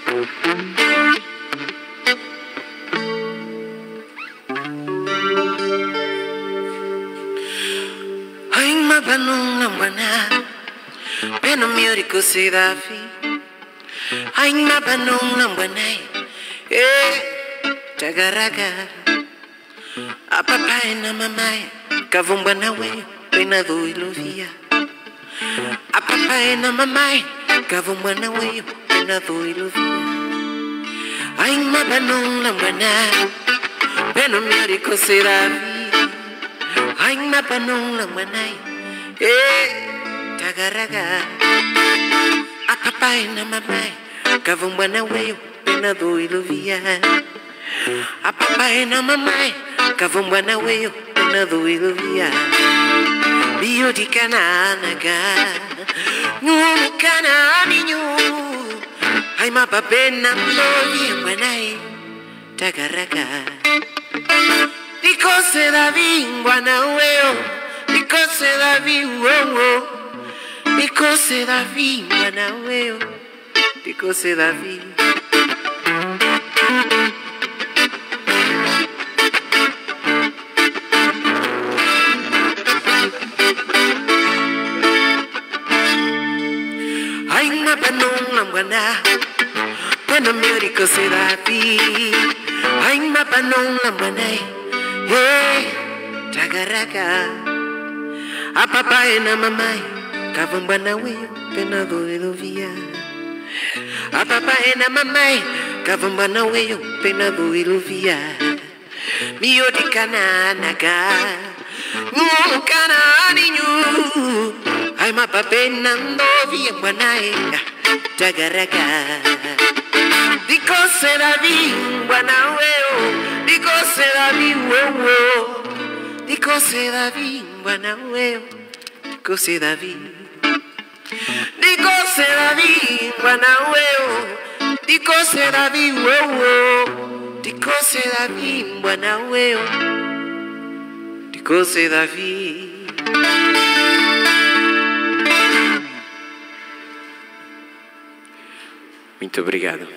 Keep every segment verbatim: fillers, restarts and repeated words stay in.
Banung lamwana, peno miurico se davi. Ai ma banung lamwana, eh, tagaraga. A papai na mamãe, cavumba na we, pena do ilovia. A papai na mamãe, cavumba na we, pena do ilovia. Ai ma banung lamwana, peno miurico se davi. Ai ma banung lamwana. Eh, tagaraga. A papai na mamãe, cavumba na weio, pena do ilovia. A papai na mamãe, cavumba na weio, pena do ilovia. Bio di cananaga, nhumu cananinho. Ai ma papai na ilovia, guanai, tagaraga. Di cose da vingua na weio. Di cose da vivo, di cose da vivo, Anaueo, di cose da vivo. Ai ma panong lamwana, panamyo di cose da vivo. Ai ma panong lamwana, hey, tagaraga. A papai na mamãe, cavumba na weio, pena do ilovia. A papai na mamãe, cavumba na weio, pena do ilovia. Mio di cananaga, nhumu cananinho. Ai ma papai na novia, guanai, tagaraga. Di cose da vingua na weio, di cose da vivo. Di cose da vingua na weio, di cose da vi. Di cose da vingua na weio, di cose da vivo. Di cose da vingua na weio, di cose da vi. Muito obrigado.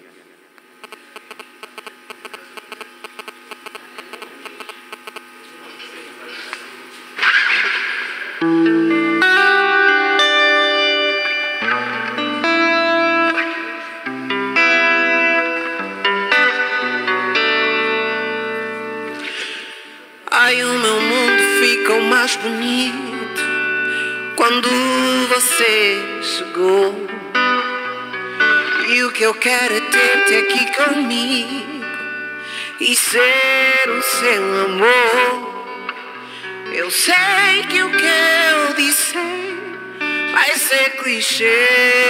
Ai, o meu mundo ficou mais bonito quando você chegou. E o que eu quero é ter-te aqui comigo e ser o seu amor. Eu sei que o que eu disser vai ser clichê.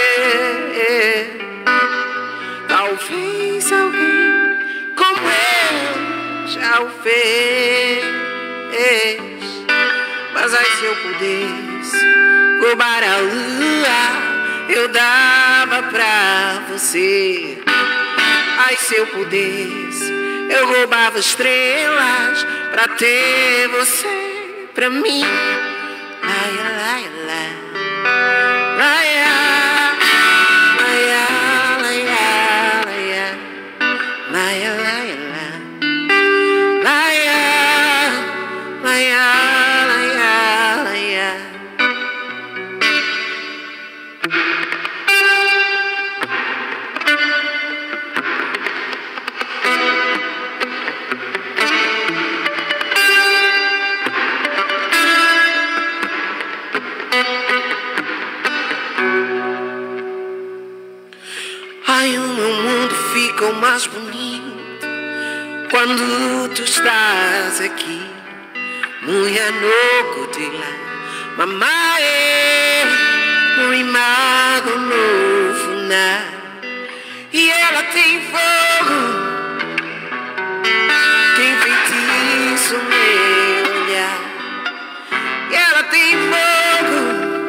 Talvez alguém como eu já o fez. Mas ai, se eu pudesse roubar a lua, eu dava pra você. Ai, se eu pudesse, eu roubava estrelas pra ter você. Pra mim, laia, laia, laia, laia, laia, laia, laia, laia, laia, laia, laia, laia, laia. Ai, o meu mundo ficou mais bonito quando tu estás aqui. Mulher no cotila, mamãe, no imado no funar. E ela tem fogo, tem feitiço no meu olhar. E ela tem fogo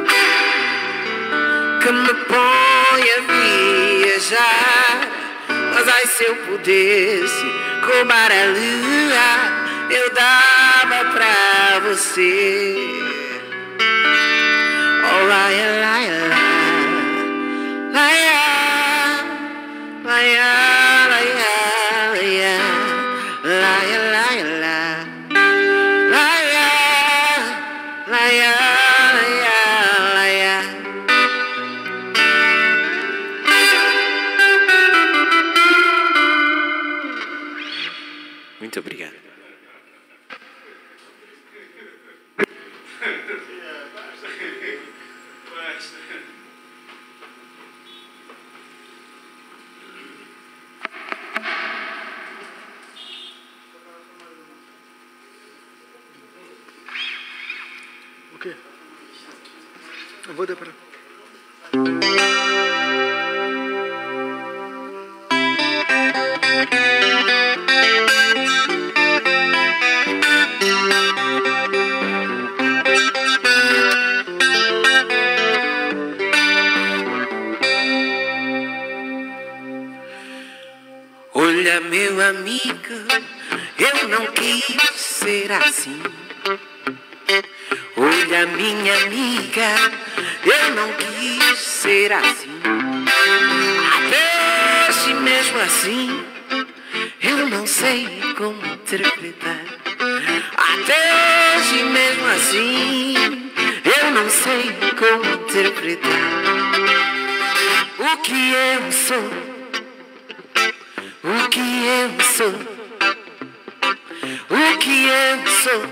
que me põe a viajar. Mas ai, se eu pudesse roubar a lua, eu dava pra você. Oh, laia, laia, laia, laia, Muito obrigado. Ok. Eu vou dar para. Olha, meu amigo, eu não quis ser assim. Olha, minha amiga, eu não quis ser assim. Até se mesmo assim, eu não sei como interpretar. Até se mesmo assim, eu não sei como interpretar. O que eu sou. O que eu sou, o que eu sou,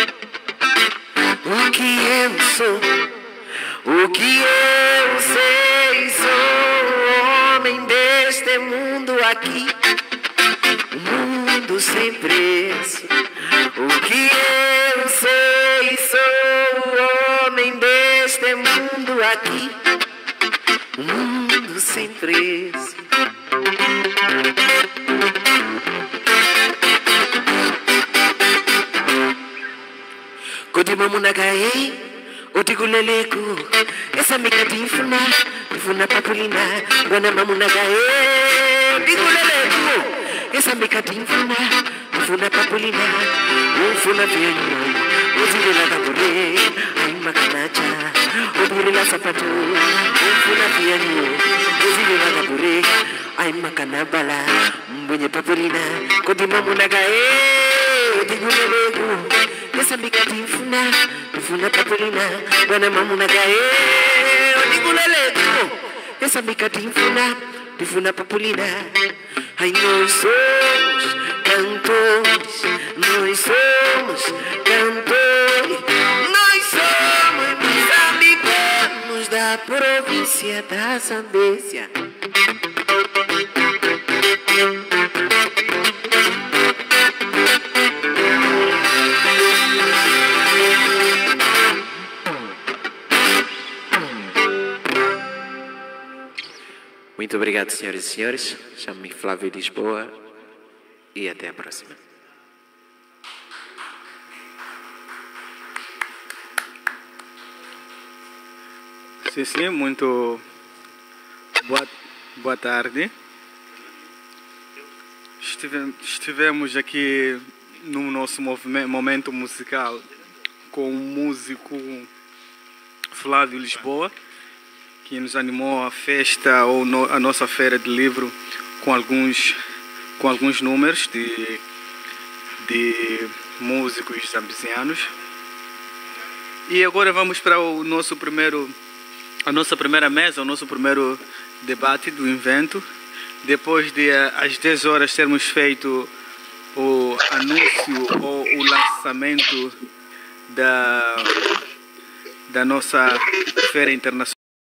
o que eu sou, o que eu sei, sou homem deste mundo aqui, um mundo sem preço. O que eu sei, sou homem deste mundo aqui, um mundo sem preço. Kodi mamuna gae, oti kuleleku, esa mikati funa, funa papulina, wana mamuna gae, oti kuleleku, esa mikati funa, funa papulina, funa vienyo, oti lela kapure, ay makanacha, oti lela sapato, funa vienyo, oti lela kapure, ay makanabala, mbonye papulina, kodi mamuna gae, oti kuleleku. Esa mikati funa, funa papulina, wana mamuna gae, odiguleleku. Esa mikati funa, funa papulina. Ai, nós somos cantores, nós somos cantores, nós somos moçambicanos da província da Zambésia. Muito obrigado, senhoras e senhores. Chamo-me Flávio Lisboa e até a próxima. Sim, sim, muito boa, boa tarde. Estive, estivemos aqui no nosso movimento, momento musical com o músico Flávio Lisboa, que nos animou a festa ou no, a nossa feira de livro com alguns, com alguns números de, de músicos zambesianos. E agora vamos para o nosso primeiro, a nossa primeira mesa, o nosso primeiro debate do evento. Depois de às dez horas termos feito o anúncio ou o lançamento da, da nossa feira internacional.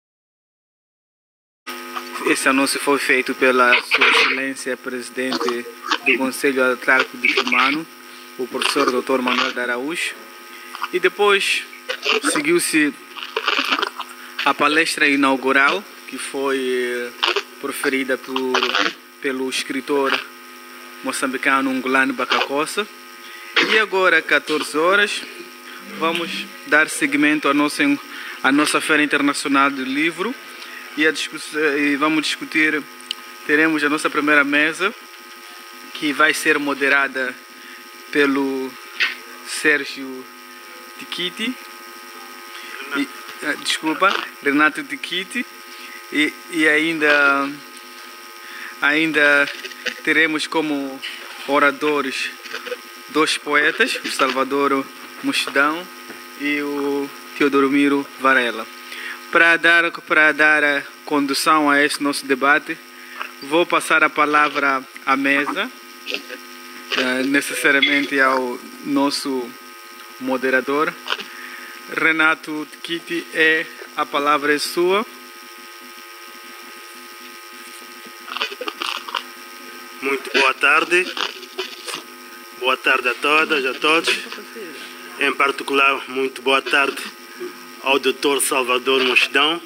Esse anúncio foi feito pela Sua Excelência Presidente do Conselho Autárquico de Fumano, o professor doutor Manuel de Araújo. E depois seguiu-se a palestra inaugural, que foi proferida por, pelo escritor moçambicano Ngulani Bakakosa. E agora, às quatorze horas, vamos dar seguimento à nossa, à nossa Feira Internacional do Livro. E, a e vamos discutir, teremos a nossa primeira mesa, que vai ser moderada pelo Sérgio Tiquiti, e, desculpa, Renato Tiquiti, e, e ainda, ainda teremos como oradores dois poetas, o Salvador Mochidão e o Teodomiro Varela. Para dar, para dar a condução a este nosso debate, vou passar a palavra à mesa uh, necessariamente ao nosso moderador. Renato Tkiti, é, a palavra é sua. Muito boa tarde. Boa tarde a todas, a todos. Em particular, muito boa tarde ao doutor Salvador Mostidão.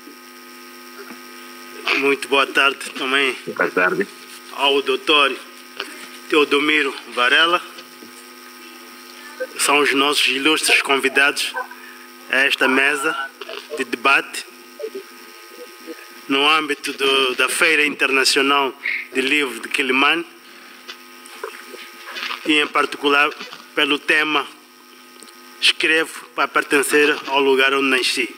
Muito boa tarde também boa tarde. ao doutor Teodomiro Varela. São os nossos ilustres convidados a esta mesa de debate no âmbito do, da Feira Internacional de Livro de Quelimane, e em particular pelo tema Escrevo para pertencer ao lugar onde nasci.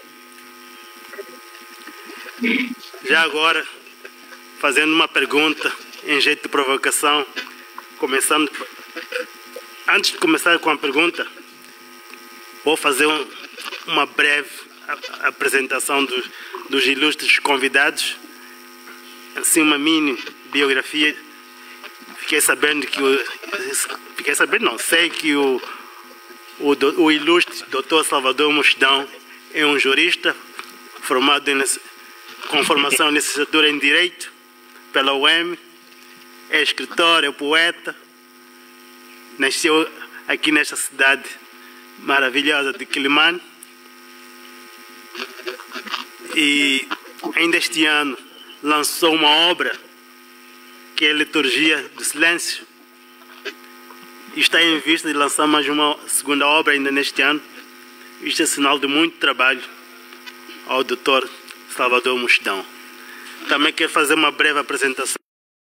Já agora, fazendo uma pergunta em jeito de provocação, começando, antes de começar com a pergunta, vou fazer um, uma breve apresentação dos, dos ilustres convidados, assim uma mini biografia. Fiquei sabendo que o, fiquei sabendo não, sei que o, o, o ilustre doutor Salvador Mostidão é um jurista formado em, com formação em licenciatura em Direito pela U E M, é escritor, é poeta, nasceu aqui nesta cidade maravilhosa de Quelimane e ainda este ano lançou uma obra que é a Liturgia do Silêncio, e está em vista de lançar mais uma segunda obra ainda neste ano. Isto é sinal de muito trabalho ao doutor Salvador Mostidão. Também quero fazer uma breve apresentação.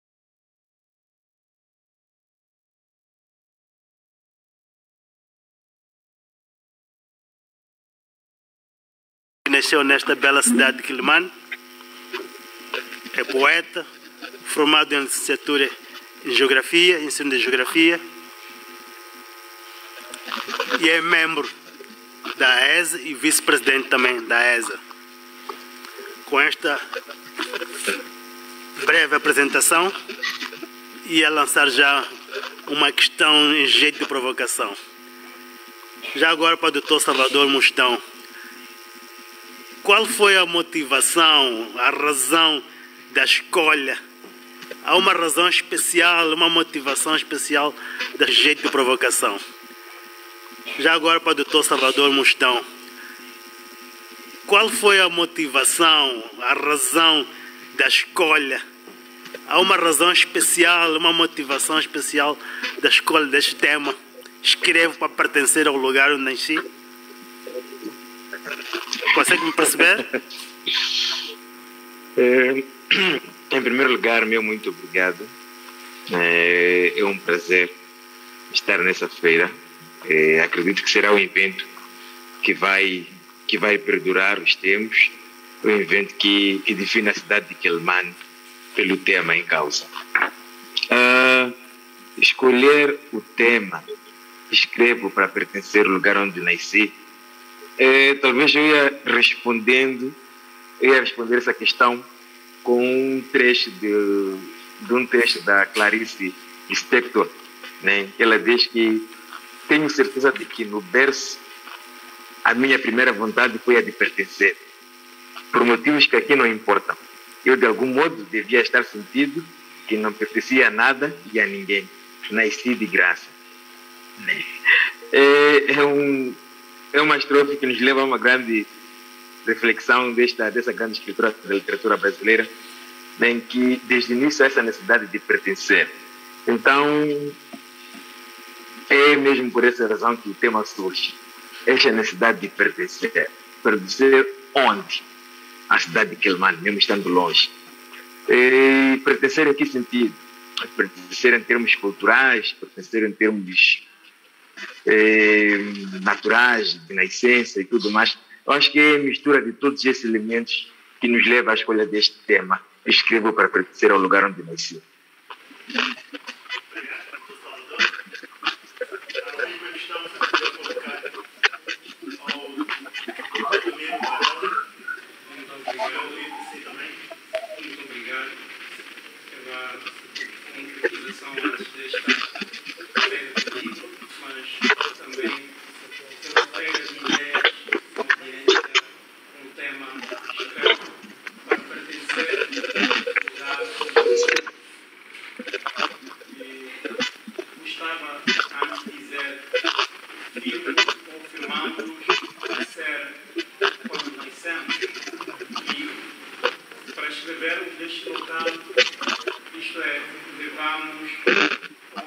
Nasceu nesta bela cidade de Quelimane, é poeta, formado em licenciatura em Geografia, ensino de Geografia, e é membro da E S A e vice-presidente também da E S A. Com esta breve apresentação, ia lançar já uma questão em jeito de provocação. Já agora para o doutor Salvador Mostidão, qual foi a motivação, a razão da escolha? Há uma razão especial, uma motivação especial do jeito de provocação. Já agora para o doutor Salvador Mostidão, qual foi a motivação, a razão da escolha? Há uma razão especial, uma motivação especial da escolha deste tema? Escrevo para pertencer ao lugar onde nasci? Consegue me perceber? É, em primeiro lugar, meu muito obrigado. É, é um prazer estar nessa feira. É, acredito que será um evento que vai, que vai perdurar os tempos, um evento que, que define a cidade de Quelimane pelo tema em causa. Ah, escolher o tema, escrevo para pertencer ao lugar onde nasci, é, talvez eu ia respondendo, eu ia responder essa questão com um trecho de, de um texto da Clarice Lispector, né? Ela diz que tenho certeza de que no berço a minha primeira vontade foi a de pertencer, por motivos que aqui não importam. Eu de algum modo devia estar sentido que não pertencia a nada e a ninguém, nasci de graça. É, é, um, é uma estrofe que nos leva a uma grande reflexão desta, dessa grande escritura da literatura brasileira, em que desde o início há essa necessidade de pertencer. Então, é mesmo por essa razão que o tema surge, essa necessidade de pertencer. Pertencer onde? A cidade de Quelimane, mesmo estando longe. E pertencer em que sentido? Pertencer em termos culturais, pertencer em termos eh, naturais, de nascença e tudo mais. Eu acho que é a mistura de todos esses elementos que nos leva à escolha deste tema. Escrevo para pertencer ao lugar onde nasci. isto é, levamos ao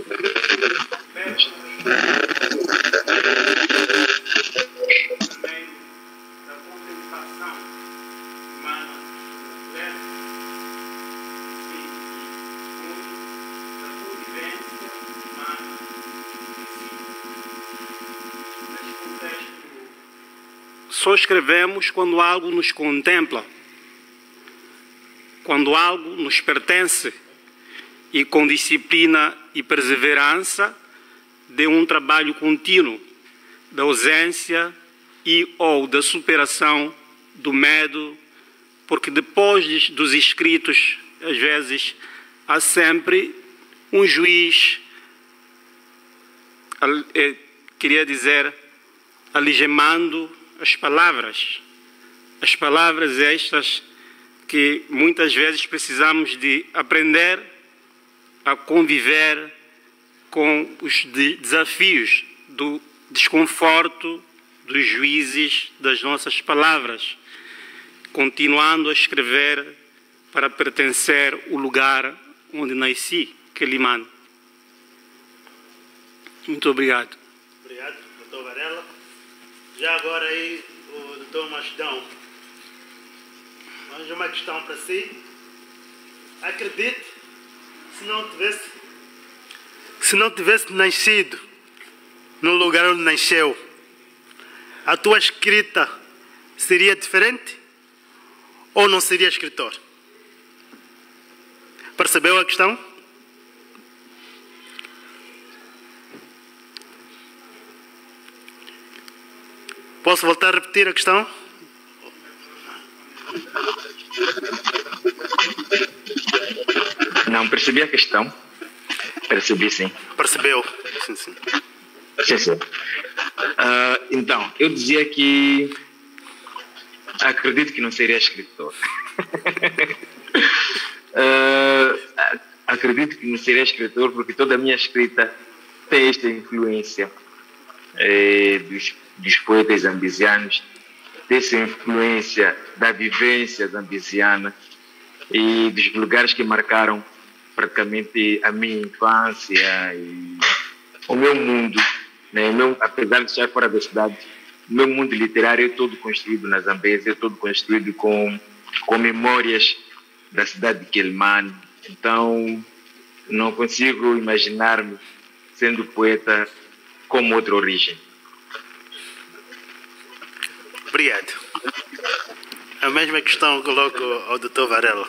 também da contemplação humana da convivência humana nesse contexto. Só escrevemos quando algo nos contempla, quando algo nos pertence, e com disciplina e perseverança de um trabalho contínuo, da ausência e ou da superação do medo, porque depois dos escritos, às vezes, há sempre um juiz, queria dizer, algemando as palavras. As palavras estas que muitas vezes precisamos de aprender a conviver com os desafios do desconforto dos juízes das nossas palavras, continuando a escrever para pertencer ao lugar onde nasci, Quelimane. Muito obrigado. Obrigado, doutor Varela. Já agora aí, o doutor Machidão, mais uma questão para si. Acredite, se não tivesse, se não tivesse nascido no lugar onde nasceu, a tua escrita seria diferente ou não seria escritor? Percebeu a questão? Posso voltar a repetir a questão? Não percebi a questão. Percebi, sim. Percebeu? Sim, sim. Sim, sim. Uh, então, eu dizia que acredito que não seria escritor. uh, acredito que não seria escritor porque toda a minha escrita tem esta influência eh, dos, dos poetas zambizianos, dessa influência da vivência zambiziana e dos lugares que marcaram praticamente a minha infância e o meu mundo, né? Meu, apesar de estar fora da cidade, o meu mundo literário é todo construído na Zambésia, é todo construído com, com memórias da cidade de Quelimane. Então, não consigo imaginar-me sendo poeta com outra origem. Obrigado. A mesma questão coloco ao doutor Varela.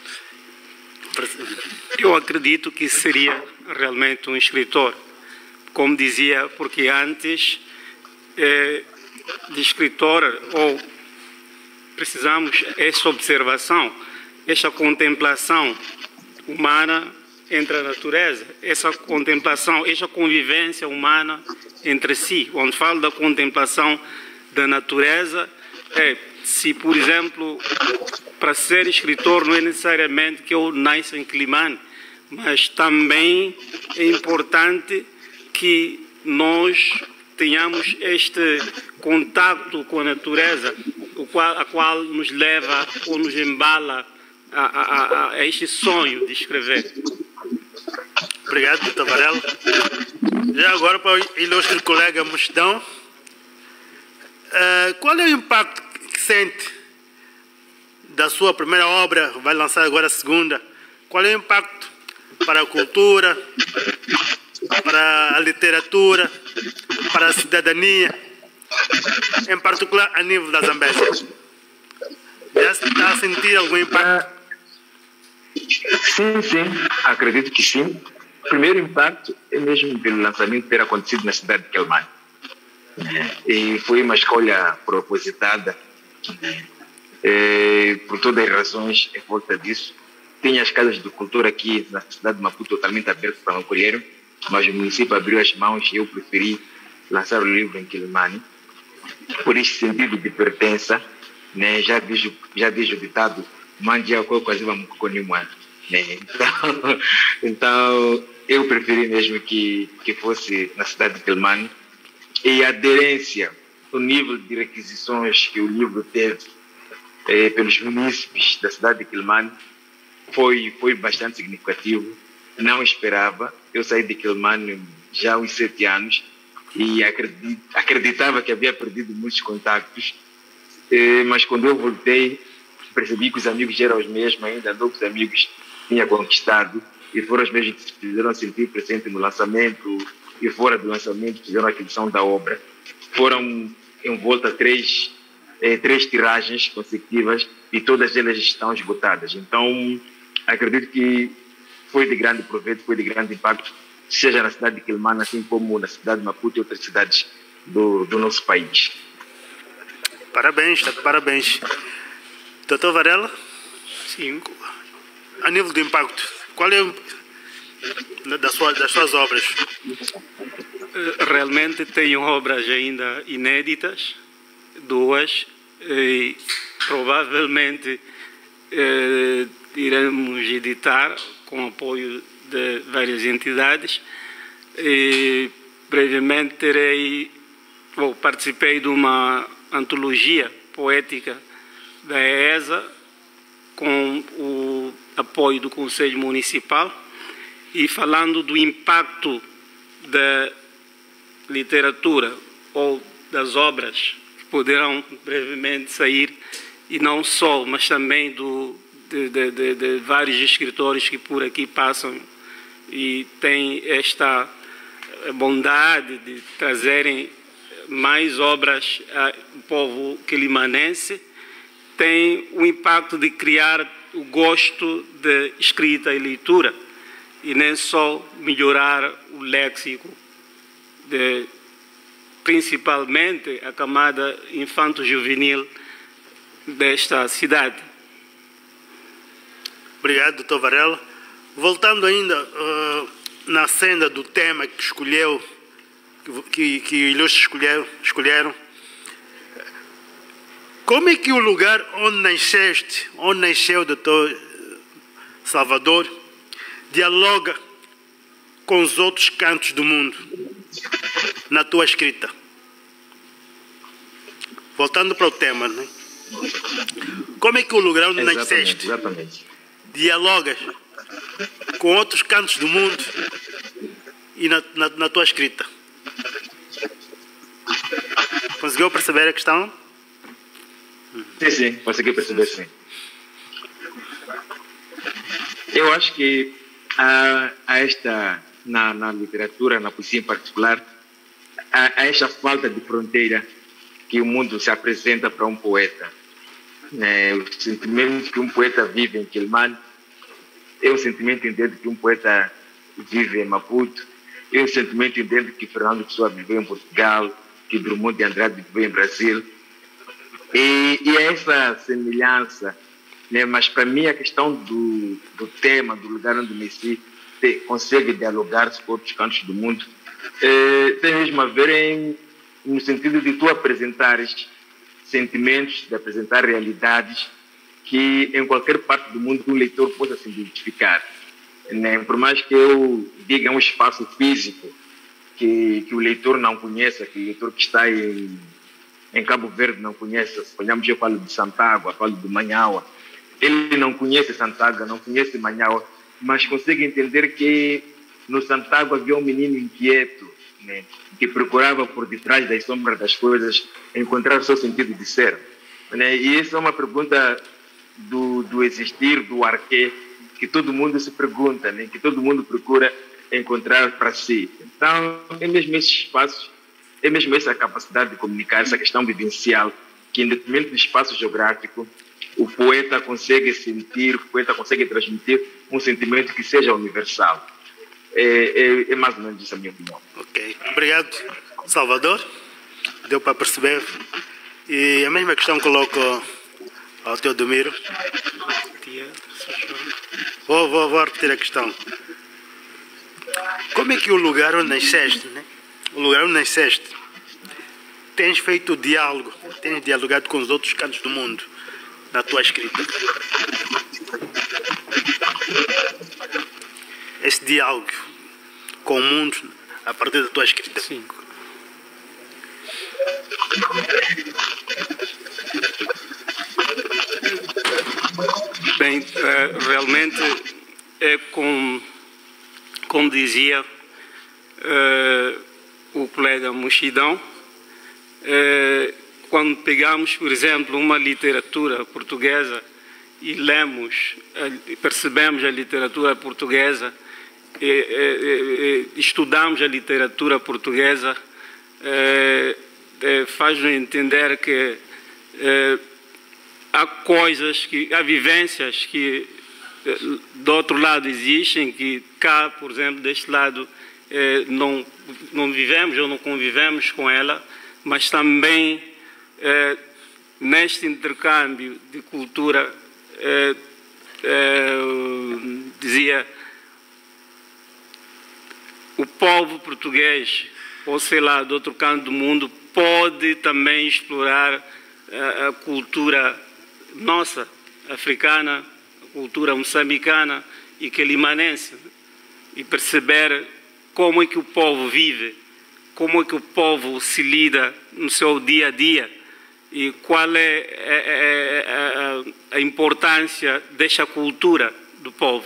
Eu acredito que seria realmente um escritor, como dizia, porque antes eh, de escritor, ou precisamos essa observação, essa contemplação humana entre a natureza, essa contemplação, essa convivência humana entre si. Quando falo da contemplação da natureza, é, se, por exemplo, para ser escritor não é necessariamente que eu nasça em Quelimane, mas também é importante que nós tenhamos este contato com a natureza, o qual, a qual nos leva ou nos embala a, a, a este sonho de escrever. Obrigado, doutor Varela. Já agora para o ilustre colega Machidão, uh, qual é o impacto que sente da sua primeira obra, vai lançar agora a segunda, qual é o impacto para a cultura, para a literatura, para a cidadania, em particular a nível da Zambésia? Já está a sentir algum impacto? Sim, sim, acredito que sim. O primeiro impacto é mesmo pelo lançamento ter acontecido na cidade de Quelimane. E foi uma escolha propositada, é, por todas as razões em volta disso. Tinha as casas de cultura aqui na cidade de Maputo totalmente abertas para me acolher, mas o município abriu as mãos e eu preferi lançar o livro em Quelimane. Por este sentido de pertença, né, já diz, já diz o ditado, mandia quase vamos conimar, né? Então, então eu preferi mesmo que que fosse na cidade de Quelimane, e a aderência, o nível de requisições que o livro teve eh, pelos munícipes da cidade de Quelimane foi, foi bastante significativo. Não esperava. Eu saí de Quelimane já há uns sete anos e acredit, acreditava que havia perdido muitos contactos, eh, mas quando eu voltei percebi que os amigos eram os mesmos, ainda novos amigos tinha conquistado e foram os mesmos que se fizeram sentir presente no lançamento e fora do lançamento fizeram a aquisição da obra. Foram em volta três, eh, três tiragens consecutivas e todas elas estão esgotadas. Então, acredito que foi de grande proveito, foi de grande impacto, seja na cidade de Quelimane, assim como na cidade de Maputo e outras cidades do, do nosso país. Parabéns, tá, parabéns. doutor Varela? Sim. A nível do impacto, qual é o das suas, das suas obras? Realmente tenho obras ainda inéditas, duas, e provavelmente eh, iremos editar com apoio de várias entidades. E brevemente terei, ou participei de uma antologia poética da E E S A com o apoio do Conselho Municipal e falando do impacto da literatura ou das obras que poderão brevemente sair, e não só, mas também do, de, de, de, de vários escritores que por aqui passam e têm esta bondade de trazerem mais obras ao povo quilimanense, tem o impacto de criar o gosto de escrita e leitura, e nem só melhorar o léxico, de, principalmente a camada infanto-juvenil desta cidade. Obrigado, doutor Varela. Voltando ainda uh, na senda do tema que escolheu, que, que ilustres escolheram, escolheram, como é que o lugar onde nasceste, onde nasceu o doutor Salvador, dialoga com os outros cantos do mundo na tua escrita? Voltando para o tema, né? Como é que o lugar onde Exatamente, nasceste exatamente. dialogas com outros cantos do mundo e na, na, na tua escrita? Conseguiu perceber a questão? Sim, sim, consegui perceber, sim. Eu acho que há, há esta, na, na literatura, na poesia em particular, há, há esta falta de fronteira que o mundo se apresenta para um poeta. É, o sentimento que um poeta vive em Quelimane é o sentimento entendo que um poeta vive em Maputo, é o sentimento entendo que Fernando Pessoa viveu em Portugal, que Drummond de Andrade viveu em Brasil. E, e é essa semelhança, né? Mas para mim a questão do, do tema, do lugar onde nasci, te, consegue dialogar com outros cantos do mundo, é, tem mesmo a ver em, no sentido de tu apresentares sentimentos, de apresentar realidades que em qualquer parte do mundo um leitor possa se identificar. Né? Por mais que eu diga um espaço físico que, que o leitor não conheça, que o leitor que está em em Cabo Verde não conhece, suponhamos eu falo de Santágua, falo de Manhaua, ele não conhece Santágua, não conhece Manhaua, mas consegue entender que no Santágua havia um menino inquieto, né, que procurava por detrás das sombras das coisas encontrar o seu sentido de ser. Né, e essa é uma pergunta do, do existir, do arquê, que todo mundo se pergunta, né, que todo mundo procura encontrar para si. Então, é mesmo esses espaços, é mesmo essa capacidade de comunicar, essa questão vivencial, que independente do espaço geográfico, o poeta consegue sentir, o poeta consegue transmitir um sentimento que seja universal. É, é, é mais ou menos isso a minha opinião. Ok. Obrigado, Salvador. Deu para perceber. E a mesma questão coloco ao Teodomiro. Vou, vou, vou repetir a questão. Como é que o lugar onde nasceste, né? O lugar onde nasceste, tens feito diálogo, tens dialogado com os outros cantos do mundo na tua escrita? Esse diálogo com o mundo a partir da tua escrita. Sim. Bem, Bem, realmente é como, como dizia uh, o colega Mochidão, uh, quando pegamos, por exemplo, uma literatura portuguesa e lemos, percebemos a literatura portuguesa, e, e, e, estudamos a literatura portuguesa, e, e, faz-nos entender que e, há coisas, que, há vivências que do outro lado existem, que cá, por exemplo, deste lado eh, não, não vivemos ou não convivemos com ela, mas também eh, neste intercâmbio de cultura, eh, eh, dizia, o povo português, ou sei lá, do outro canto do mundo, pode também explorar a, a cultura nossa, africana, a cultura moçambicana e quilimanense, e perceber como é que o povo vive, como é que o povo se lida no seu dia a dia e qual é, é, é, é a importância desta cultura do povo.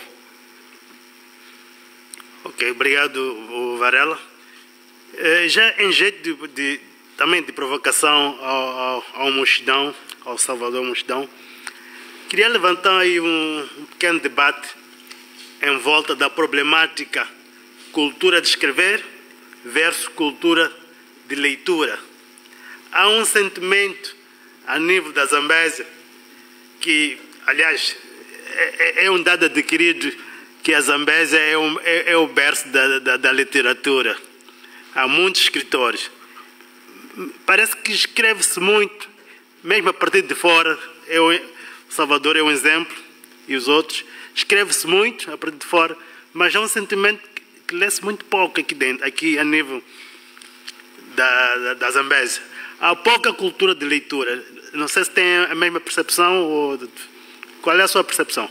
Ok, obrigado, Varela. Já em jeito de, de, também de provocação ao, ao, ao Mochidão, ao Salvador Mochidão, queria levantar aí um, um pequeno debate em volta da problemática cultura de escrever versus cultura de leitura. Há um sentimento a nível da Zambésia que, aliás, é, é um dado adquirido que a Zambésia é, um, é, é o berço da, da, da literatura. Há muitos escritores. Parece que escreve-se muito, mesmo a partir de fora. Eu, Salvador é um exemplo, e os outros. Escreve-se muito a partir de fora, mas há um sentimento que, que lê-se muito pouco aqui dentro, aqui a nível da, da, da Zambésia. Há pouca cultura de leitura. Não sei se tem a mesma percepção ou... Qual é a sua percepção?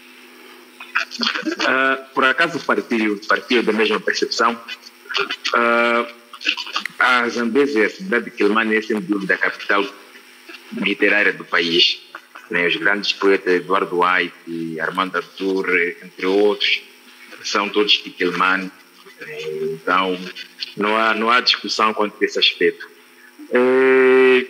Uh, por acaso partilho, partilho da mesma percepção. Uh, a Zambésia, a cidade de Quelimane, é sem dúvida a capital literária do país. Né? Os grandes poetas Eduardo White, Armando Arthur, entre outros, são todos de Quelimane. Então, não há, não há discussão quanto a esse aspecto. Uh,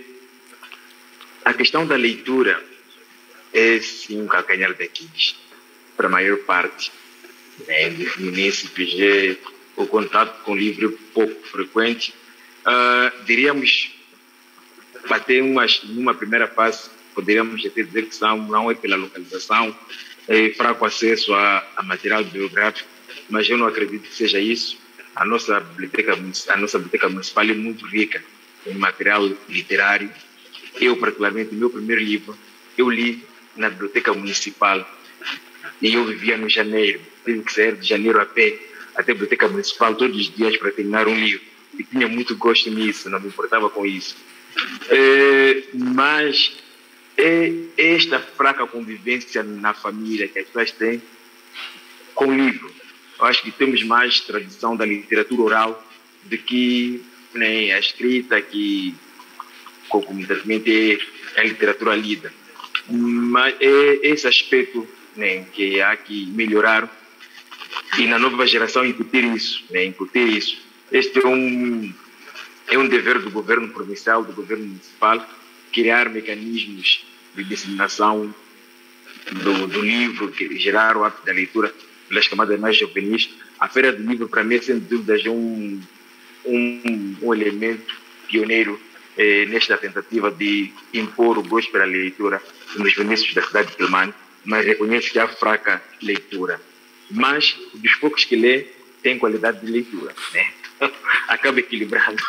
a questão da leitura é sim um calcanhar daqueles, para a maior parte. Né? No Fluminense, P G, o contato com o livro é pouco frequente. Uh, diríamos, até uma, numa primeira fase, poderíamos até dizer que são, não é pela localização, é fraco acesso a, a material biográfico, mas eu não acredito que seja isso. A nossa biblioteca, a nossa biblioteca municipal é muito rica em material literário. Eu, particularmente, meu primeiro livro, eu li na biblioteca municipal e eu vivia no Janeiro. Tive que sair de Janeiro a pé até a biblioteca municipal todos os dias para terminar um livro. E tinha muito gosto nisso, não me importava com isso. É, mas é esta fraca convivência na família que as pessoas têm com o livro. Eu acho que temos mais tradição da literatura oral do que né, a escrita, que comumente é a literatura lida. Mas é esse aspecto né, que há que melhorar e na nova geração incutir isso, né, incutir isso. Este é um, é um dever do governo provincial, do governo municipal, criar mecanismos de disseminação do, do livro, que gerar o hábito da leitura pelas camadas mais juvenis. A Feira do Livro, para mim, é sem dúvida é um, um, um elemento pioneiro eh, nesta tentativa de impor o gosto pela leitura nos municípios da cidade de Quelimane, mas reconheço que há fraca leitura. Mas, dos poucos que lê, tem qualidade de leitura, né? Acaba equilibrado.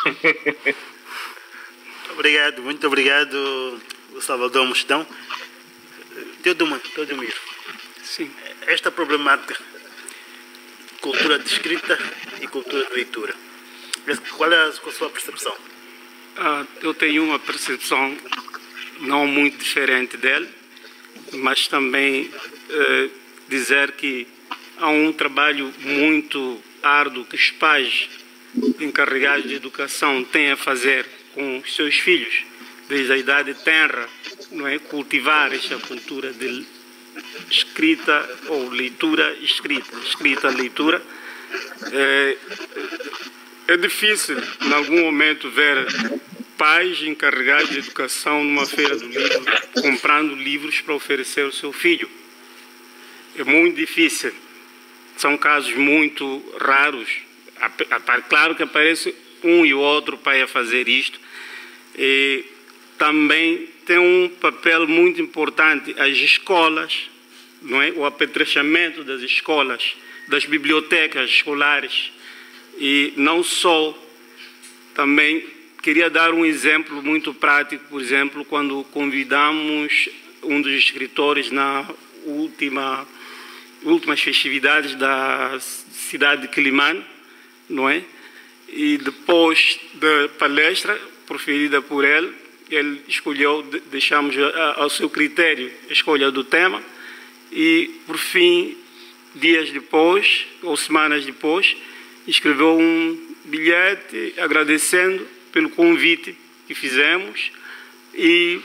Obrigado, muito obrigado, Salvador Mochidão. Teodomir, Teodomir, sim. Esta problemática, cultura de escrita e cultura de leitura, qual é a sua percepção? Ah, eu tenho uma percepção não muito diferente dele, mas também eh, dizer que há um trabalho muito árduo que os pais encarregados de educação têm a fazer com os seus filhos, desde a idade tenra, não é? Cultivar esta cultura de, escrita ou leitura escrita, escrita, leitura. É, é difícil, em algum momento, ver pais encarregados de educação numa feira do livro comprando livros para oferecer ao seu filho. É muito difícil. São casos muito raros. Claro que aparece um e outro pai a fazer isto. E também tem um papel muito importante as escolas, não é? O apetrechamento das escolas, das bibliotecas escolares. E não só, também queria dar um exemplo muito prático, por exemplo, quando convidamos um dos escritores na última, últimas festividades da cidade de Quilimane, não é? E depois da palestra proferida por ele, ele escolheu, deixamos ao seu critério a escolha do tema e, por fim, dias depois, ou semanas depois, escreveu um bilhete agradecendo pelo convite que fizemos e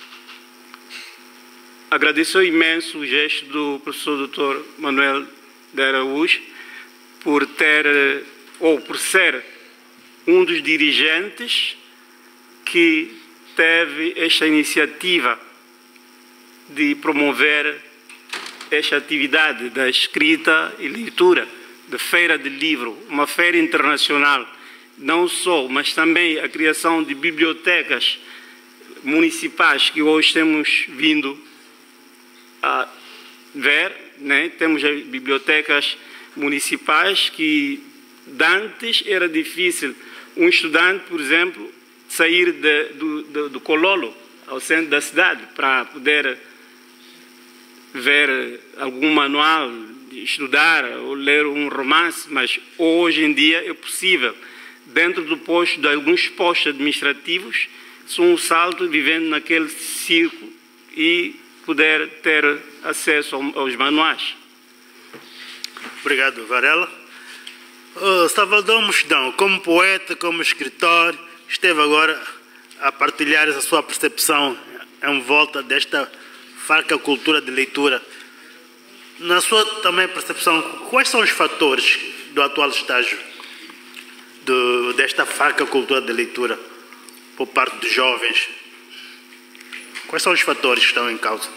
agradeceu imenso o gesto do professor doutor Manuel de Araújo por ter, ou por ser um dos dirigentes que teve esta iniciativa de promover esta atividade da escrita e leitura, da Feira de Livro, uma feira internacional, não só, mas também a criação de bibliotecas municipais que hoje temos vindo a ver, né? Temos bibliotecas municipais que antes era difícil um estudante, por exemplo, sair de, do, do, do Cololo ao centro da cidade para poder ver algum manual, estudar ou ler um romance, mas hoje em dia é possível, dentro do posto, de alguns postos administrativos, são um salto vivendo naquele círculo e poder ter acesso aos manuais. Obrigado, Varela. Uh, Salvador Mochidão, como poeta, como escritor, esteve agora a partilhar a sua percepção em volta desta farca cultura de leitura. Na sua também percepção, quais são os fatores do atual estágio do, desta farca cultura de leitura por parte dos jovens? Quais são os fatores que estão em causa?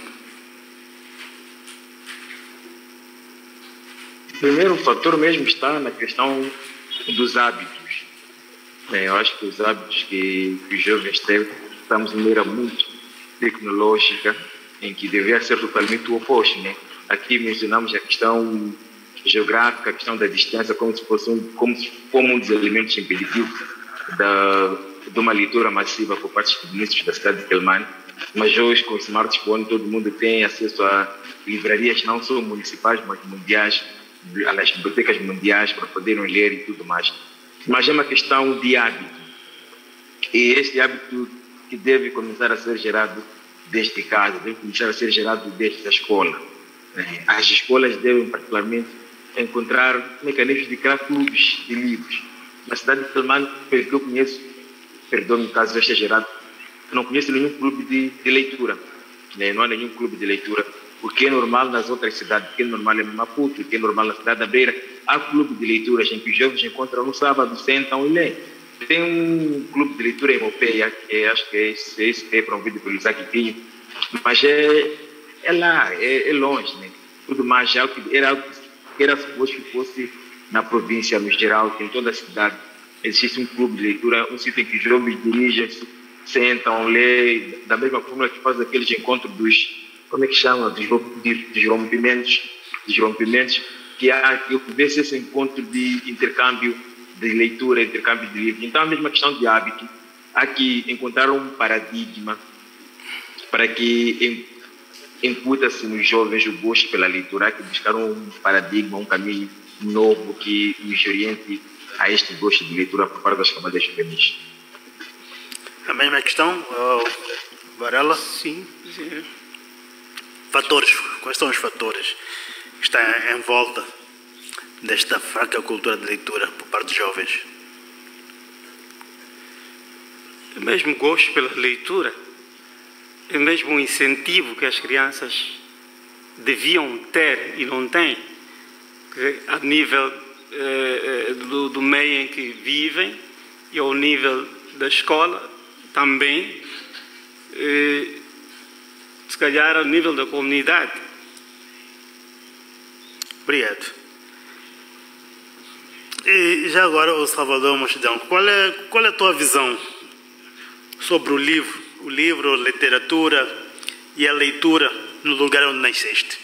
O primeiro fator mesmo está na questão dos hábitos. Bem, eu acho que os hábitos que, que os jovens têm, estamos em uma era muito tecnológica, em que deveria ser totalmente o oposto, né? Aqui mencionamos a questão geográfica, a questão da distância, como se fosse um, como, se, como um dos elementos impeditivos da, de uma leitura massiva por parte dos municípios da cidade de Quilimane. Mas hoje, com o smartphone, todo mundo tem acesso a livrarias não só municipais, mas mundiais, às bibliotecas mundiais, para poderem ler e tudo mais. Mas é uma questão de hábito. E este hábito que deve começar a ser gerado desde casa, deve começar a ser gerado desde a escola. As escolas devem, particularmente, encontrar mecanismos de criar clubes de livros. Na cidade de Quilimane, pelo que eu conheço, perdão, no caso este é gerado, eu não conheço nenhum clube de, de leitura. Não há nenhum clube de leitura. O que é normal nas outras cidades, o que é normal em Maputo, o que é normal na cidade da Beira, há clube de leituras em que os jovens encontram no sábado, sentam e leem. Tem um clube de leitura em Mopeia, que é, acho que é esse, esse que é promovido pelo Isaac Pinho, mas é, é lá, é, é longe, né? Tudo mais, já era algo que era suposto que fosse na província, no geral, que em toda a cidade existe um clube de leitura, um sítio em que os jovens dirigem-se, sentam, leem, da mesma forma que faz aqueles encontros dos, como é que chama, dos, dos rompimentos, dos rompimentos, que há que houvesse esse encontro de intercâmbio de leitura, intercâmbio de livros. Então, a mesma questão de hábito, há que encontrar um paradigma para que imputa-se nos jovens o gosto pela leitura, há que buscar um paradigma, um caminho novo que nos oriente a este gosto de leitura por parte das camadas juvenis. A mesma questão, uh, Varela? Sim, sim. Fatores, quais são os fatores que estão em volta desta fraca cultura de leitura por parte dos jovens? O mesmo gosto pela leitura, é mesmo um incentivo que as crianças deviam ter e não têm, a nível eh, do, do meio em que vivem e ao nível da escola também, eh, se calhar ao nível da comunidade. Obrigado. E já agora, o Salvador Mochidão, qual é, qual é a tua visão sobre o livro, o livro, a literatura e a leitura no lugar onde nasceste?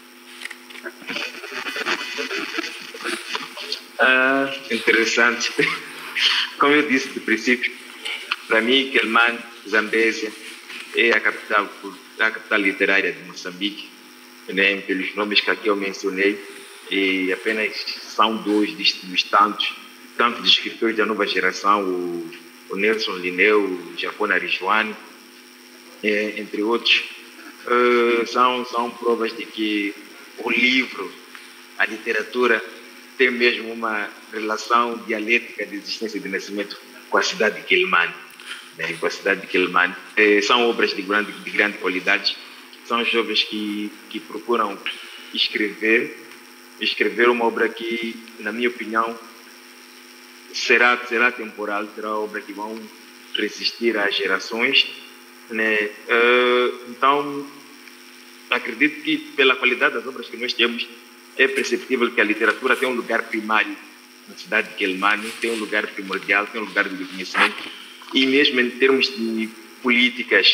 Ah, interessante. Como eu disse de princípio, para mim, Quelimane, Zambésia, é a capital, a capital literária de Moçambique, né, pelos nomes que aqui eu mencionei, e apenas são dois dos tantos, tanto de escritores da nova geração, o, o Nelson Lineu, o Jafona Rijuane, é, entre outros, uh, são, são provas de que o livro, a literatura, tem mesmo uma relação dialética de existência e de nascimento com a cidade de Quelimane. Né, com a cidade de Quelimane. É, são obras de grande, de grande qualidade, são jovens que, que procuram escrever, escrever uma obra que, na minha opinião, será, será temporal, será uma obra que vão resistir às gerações. Né? Uh, então, acredito que, pela qualidade das obras que nós temos, é perceptível que a literatura tem um lugar primário na cidade de Quelimane, tem um lugar primordial, tem um lugar de reconhecimento, e mesmo em termos de políticas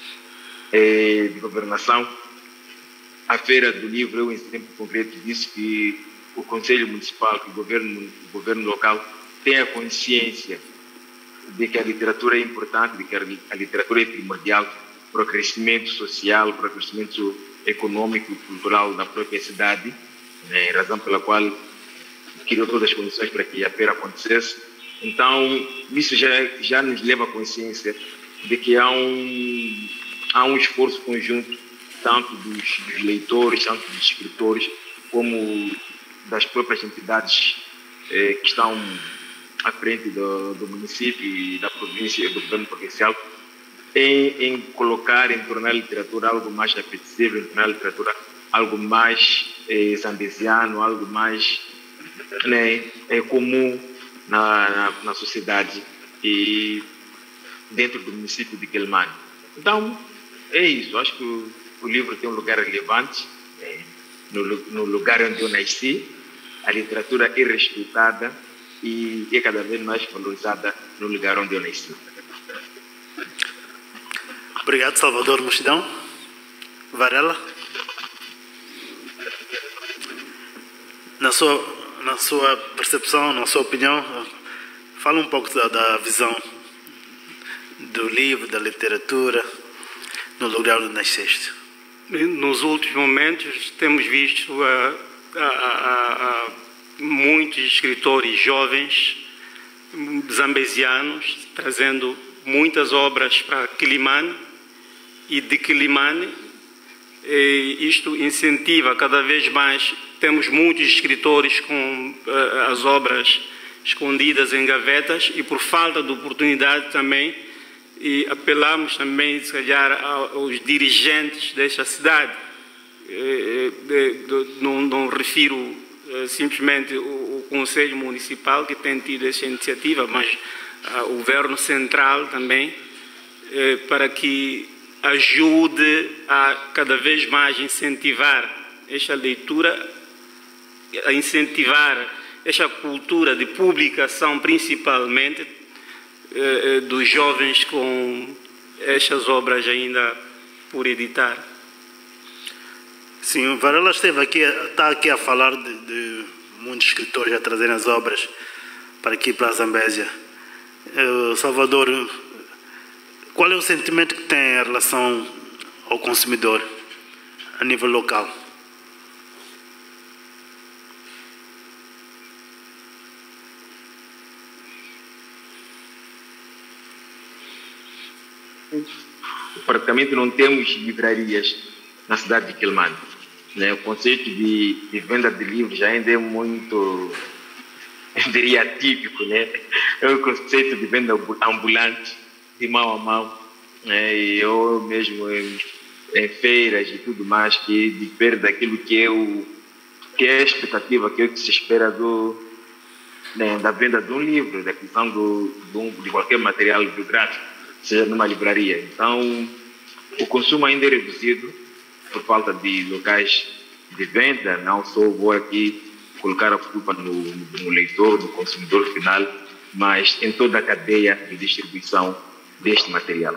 eh, de governação, a Feira do Livro é um exemplo concreto disso, que o Conselho Municipal, que o governo, o governo local, tem a consciência de que a literatura é importante, de que a literatura é primordial para o crescimento social, para o crescimento econômico e cultural da própria cidade, né, razão pela qual criou todas as condições para que a feira acontecesse. Então, isso já, já nos leva à consciência de que há um, há um esforço conjunto, tanto dos, dos leitores, tanto dos escritores, como das próprias entidades eh, que estão à frente do, do município e da província, do governo provincial, em, em colocar, em tornar a literatura algo mais apetecível, em tornar a literatura algo mais eh, zambesiano, algo mais, né, é, comum na, na, na sociedade e dentro do município de Quelimane. Então, é isso. Acho que o, o livro tem um lugar relevante, é, no, no lugar onde eu nasci. A literatura é respeitada e é cada vez mais valorizada no lugar onde eu nasci. Obrigado, Salvador Mochidão. Varela? Na sua, na sua percepção, na sua opinião, fala um pouco da, da visão do livro, da literatura, no lugar onde nasceste. Nos últimos momentos temos visto a, a, a, a muitos escritores jovens zambesianos trazendo muitas obras para Quelimane e de Quelimane. E isto incentiva cada vez mais. Temos muitos escritores com uh, as obras escondidas em gavetas e por falta de oportunidade também, e apelamos também, se calhar, aos dirigentes desta cidade. Eh, de, de, não, não refiro uh, simplesmente o, o Conselho Municipal que tem tido essa iniciativa, mas uh, o Governo Central também, eh, para que ajude a cada vez mais incentivar esta leitura, a incentivar esta cultura de publicação, principalmente eh, dos jovens com estas obras ainda por editar. Sim, o Varela esteve aqui, está aqui a falar de, de muitos escritores a trazerem as obras para aqui, para a Zambésia. Eh, Salvador, qual é o sentimento que tem em relação ao consumidor a nível local? Praticamente não temos livrarias na cidade de Quelimane. Né? O conceito de, de venda de livros ainda é muito, eu diria, atípico. Né? É um conceito de venda ambulante, de mão a mão. Né? E eu mesmo, em feiras e tudo mais, que difere daquilo que é, o, que é a expectativa, que é o que se espera do, né, da venda de um livro, da aquisição do, de, um, de qualquer material biográfico, seja numa livraria. Então, o consumo ainda é reduzido por falta de locais de venda. Não só vou aqui colocar a culpa no, no leitor, no consumidor final, mas em toda a cadeia de distribuição deste material.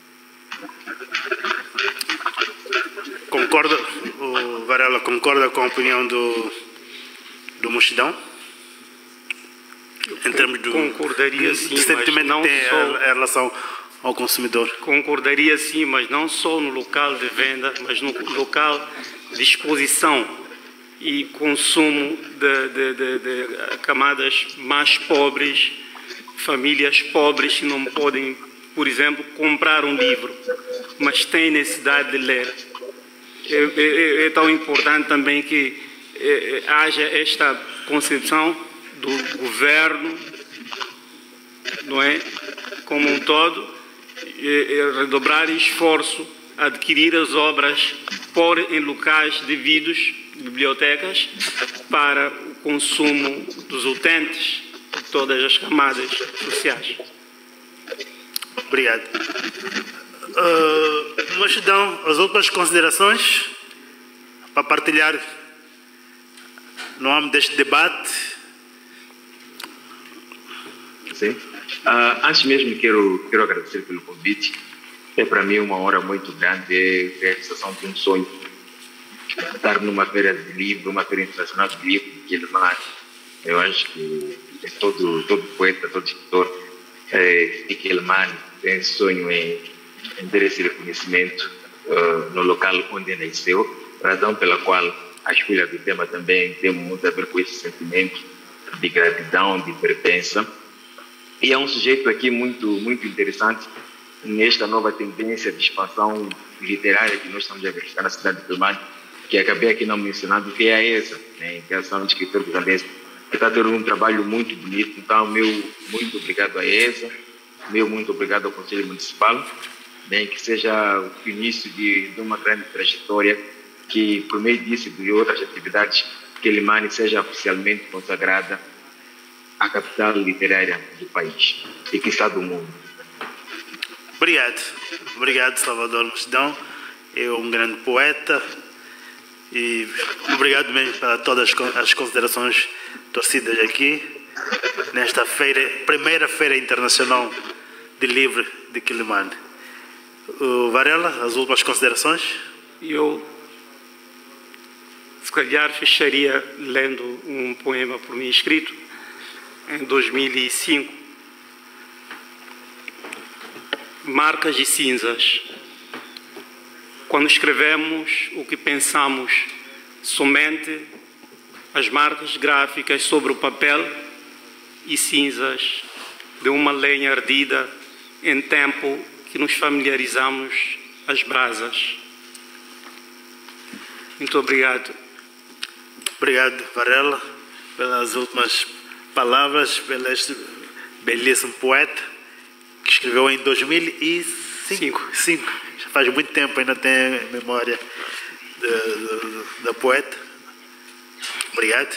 Concorda, o Varela concorda com a opinião do, do Mochidão? Em termos do, concordaria do, sim, do sentimento mas não que tem só, em relação ao consumidor. Concordaria sim, mas não só no local de venda, mas no local de exposição e consumo de, de, de, de camadas mais pobres, famílias pobres que não podem, por exemplo, comprar um livro, mas têm necessidade de ler. É, é, é tão importante também que é, haja esta concepção do governo, não é, como um todo, é, é redobrar esforço, adquirir as obras, pôr em locais devidos, bibliotecas, para o consumo dos utentes de todas as camadas sociais. Obrigado. Uh, Mochidão, as outras considerações para partilhar no âmbito deste debate? Sim. Uh, antes mesmo quero, quero agradecer pelo convite. É para mim uma honra muito grande, é a realização de um sonho. Estar numa feira de livro, uma feira internacional de livro, que ele mais, eu acho que todo, todo poeta, todo escritor, é, e que ele mais tem sonho em, em ter esse reconhecimento uh, no local onde nasceu, razão pela qual a escolha do tema também tem muito a ver com esse sentimento de gratidão, de pertença. E é um sujeito aqui muito, muito interessante nesta nova tendência de expansão literária que nós estamos a verificar na cidade de Quelimane, que acabei aqui não mencionando, que é a ESA, né, que é a Associação de Escritores Ugandeses, que está tendo um trabalho muito bonito. Então, meu muito obrigado à ESA, meu muito obrigado ao Conselho Municipal, né, que seja o início de, de uma grande trajetória, que por meio disso e de outras atividades, Quelimane seja oficialmente consagrada a capital literária do país e que está do mundo. Obrigado. Obrigado, Salvador Mochidão. É um grande poeta e obrigado mesmo para todas as considerações torcidas aqui nesta feira, primeira Feira Internacional de Livro de Quelimane. O Varela, as últimas considerações? Eu, se calhar, fecharia lendo um poema por mim escrito em dois mil e cinco, Marcas e Cinzas. Quando escrevemos o que pensamos, somente as marcas gráficas sobre o papel e cinzas de uma lenha ardida em tempo que nos familiarizamos às brasas. Muito obrigado. Obrigado, Varela, pelas últimas palavras, pelo este belíssimo poeta que escreveu em dois mil e cinco. Cinco. Já faz muito tempo, ainda tem memória da poeta. Obrigado.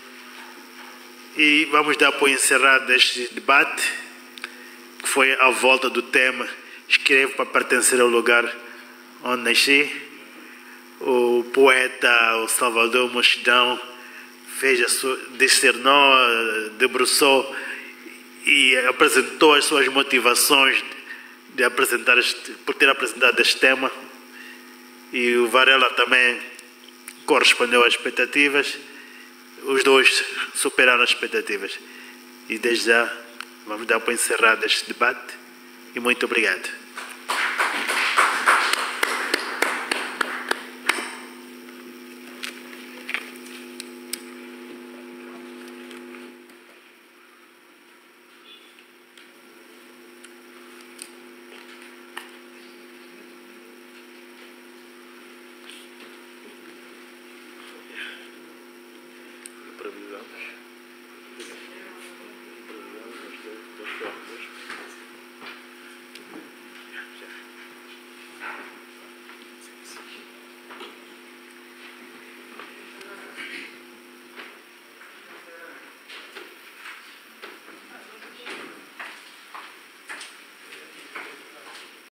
E vamos dar por encerrado este debate, que foi à volta do tema Escrevo para pertencer ao lugar onde nasci. O poeta, o Salvador Mochidão, fez a sua, discernou, debruçou e apresentou as suas motivações de apresentar este, por ter apresentado este tema. E o Varela também correspondeu às expectativas. Os dois superaram as expectativas. E desde já vamos dar por encerrado este debate. E muito obrigado.